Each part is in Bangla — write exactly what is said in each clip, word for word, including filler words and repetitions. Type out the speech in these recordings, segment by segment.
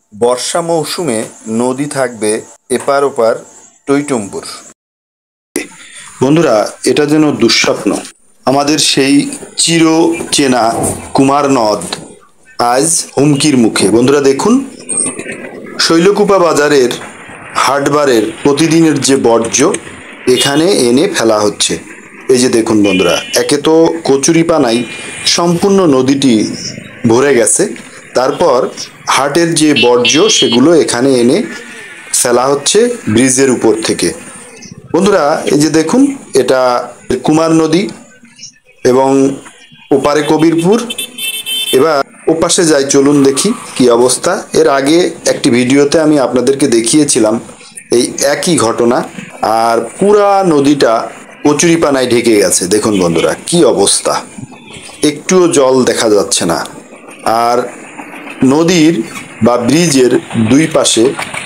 বর্ষা মৌসুমে নদী থাকবে এপার ওপার টইটুম্বুর। বন্ধুরা, এটা যেন দুঃস্বপ্ন। আমাদের সেই চির চেনা কুমার নদ আজ হুমকির মুখে। বন্ধুরা দেখুন, শৈলকুপা বাজারের হাটবারের প্রতিদিনের যে বর্জ্য এখানে এনে ফেলা হচ্ছে। এই যে দেখুন বন্ধুরা, একে তো কচুরিপানায় সম্পূর্ণ নদীটি ভরে গেছে, তারপর হাটের যে বর্জ্য সেগুলো এখানে এনে ফেলা হচ্ছে ব্রিজের উপর থেকে। বন্ধুরা এই যে দেখুন, এটা কুমার নদী এবং ওপারে কবিরপুর। এবার ওপাশে যাই, চলুন দেখি কি অবস্থা। এর আগে একটি ভিডিওতে আমি আপনাদেরকে দেখিয়েছিলাম এই একই ঘটনা, আর পুরা নদীটা কচুরিপানায় ঢেকে গেছে। দেখুন বন্ধুরা কি অবস্থা, একটুও জল দেখা যাচ্ছে না। আর নদীর বা ব্রিজের দুই পাশে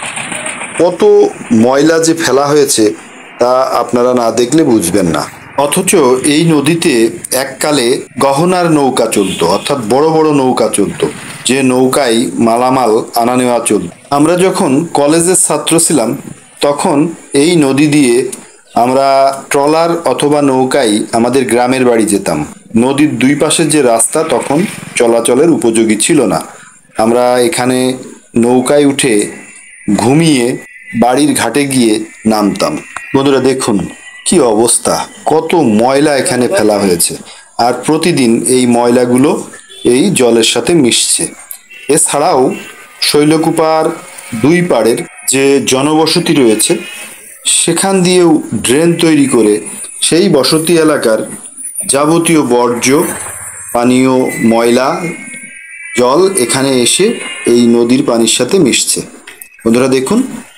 কত ময়লা যে ফেলা হয়েছে তা আপনারা না দেখলে বুঝবেন না। অথচ এই নদীতে এককালে গহনার নৌকা চলতো, অর্থাৎ বড় বড় নৌকা চলতো, যে নৌকায় মালামাল আনা নেওয়া চলত। আমরা যখন কলেজের ছাত্র ছিলাম তখন এই নদী দিয়ে আমরা ট্রলার অথবা নৌকায় আমাদের গ্রামের বাড়ি যেতাম। নদীর দুই পাশের যে রাস্তা তখন চলাচলের উপযোগী ছিল না। আমরা এখানে নৌকায় উঠে ঘুমিয়ে বাড়ির ঘাটে গিয়ে নামতাম। বন্ধুরা দেখুন কি অবস্থা, কত ময়লা এখানে ফেলা হয়েছে, আর প্রতিদিন এই ময়লাগুলো এই জলের সাথে মিশছে। এছাড়াও শৈলকুপার দুই পাড়ের যে জনবসতি রয়েছে সেখান দিয়েও ড্রেন তৈরি করে সেই বসতি এলাকার যাবতীয় বর্জ্য পানীয় ময়লা জল এখানে এসে এই নদীর পানির সাথে মিশছে। বন্ধুরা দেখুন,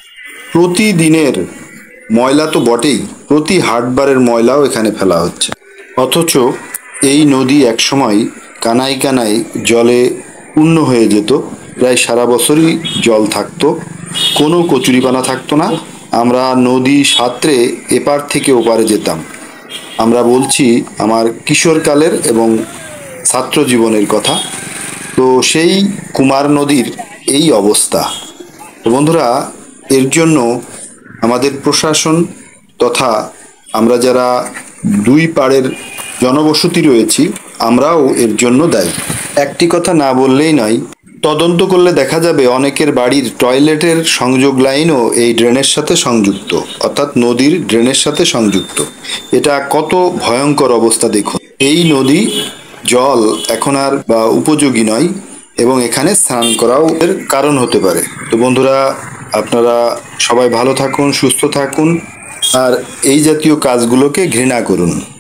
প্রতিদিনের ময়লা তো বটেই, প্রতি হাটবারের ময়লাও এখানে ফেলা হচ্ছে। অথচ এই নদী একসময় কানায় কানায় জলে পূর্ণ হয়ে যেত, প্রায় সারা বছরই জল থাকতো, কোনো কচুরিপানা থাকতো না। আমরা নদী সাঁতরে এপার থেকে ওপারে যেতাম। আমরা বলছি আমার কিশোরকালের এবং ছাত্র জীবনের কথা। তো সেই কুমার নদীর এই অবস্থা। তো বন্ধুরা, এর জন্য আমাদের প্রশাসন তথা আমরা যারা দুই পাড়ের জনবসতি রয়েছি আমরাও এর জন্য দায়ী। একটি কথা না বললেই নয়, তদন্ত করলে দেখা যাবে অনেকের বাড়ির টয়লেটের সংযোগ লাইনও এই ড্রেনের সাথে সংযুক্ত, অর্থাৎ নদীর ড্রেনের সাথে সংযুক্ত। এটা কত ভয়ঙ্কর অবস্থা দেখুন। এই নদী জল এখন আর বা উপযোগী নয় এবং এখানে স্নান করাও এর কারণ হতে পারে। তো বন্ধুরা, আপনারা সবাই ভালো থাকুন, সুস্থ থাকুন, আর এই জাতীয় কাজগুলোকে ঘৃণা করুন।